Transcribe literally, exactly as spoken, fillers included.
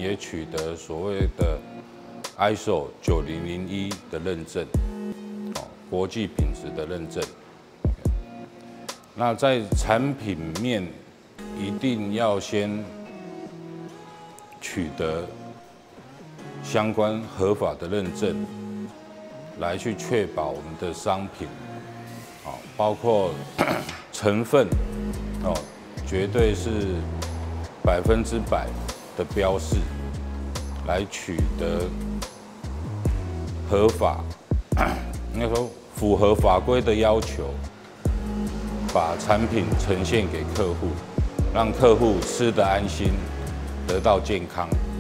也取得所谓的 I S O 九零零一的认证，哦，国际品质的认证。那在产品面一定要先取得相关合法的认证，来去确保我们的商品，哦，包括成分，哦，绝对是百分之百的标示，来取得合法，应该说符合法规的要求，把产品呈现给客户，让客户吃得安心，得到健康。